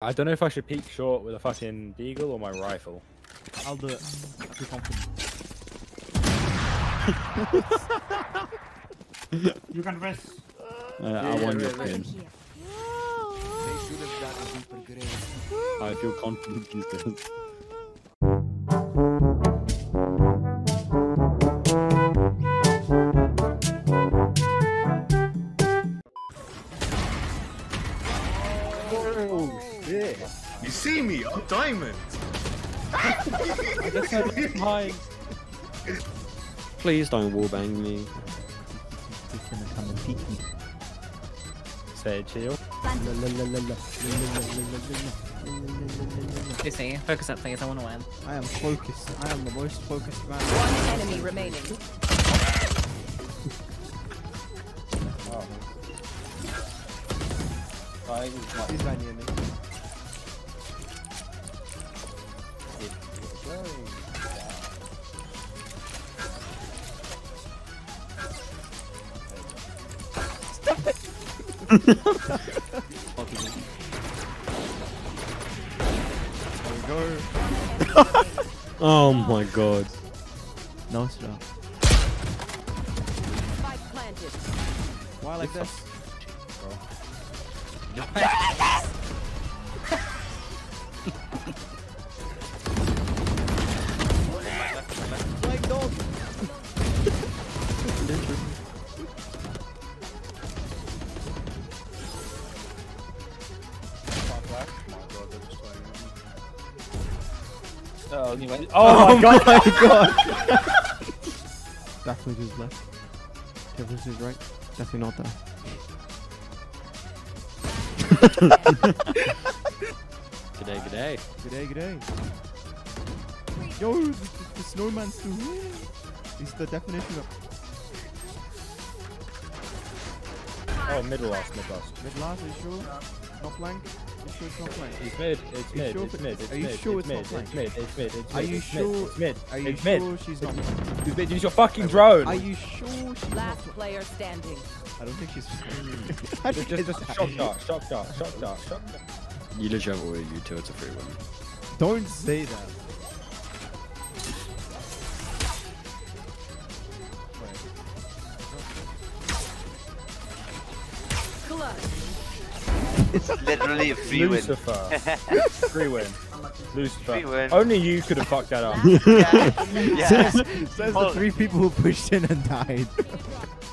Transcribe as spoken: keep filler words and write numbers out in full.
I don't know if I should peek short with a fucking deagle or my rifle. I'll do it. I'll be confident. You can rest. Uh, Yeah, I want yeah, your yeah. pin. I feel confident these days. Oh shit! You see me? I'm diamond. I just had it behind. Please don't wallbang me. He's gonna come and peek me. Say chill. Lucy, focus up please, I wanna win. I am focused. I am the most focused man. One enemy remaining. Oh. He's right near me. Oh my god. No, it's not. Spike planted. Why like this? Like dog. Oh, anyway. Oh my god! my god! Definitely just left. Definitely just right. Definitely not there. G'day, g'day. G'day, g'day. Yo, the, the, the snowman's still here. He's the definition of Oh, middle last, mid last. mid last. Are you sure? Not flank? Are you sure it's not flank? It's mid, it's Are you mid, sure it's if it- mid, it's are you mid, sure it's it's mid, not it's flank? mid, it's mid, it's Are mid, you it's mid, sure? it's mid, Are you it's mid. sure she's not? It's mid, use your fucking drone! Are you sure she's Last not? player standing. I don't think she's. Just, just, just shock dart, shock dart, shock dart, shock dart. You literally have all you two, it's a free one. Don't say that. Clutch. It's literally a free win. Lucifer. Free win. Lucifer. Free win. Only you could have fucked that up. Yeah. Yeah. Says the three people who pushed in and died.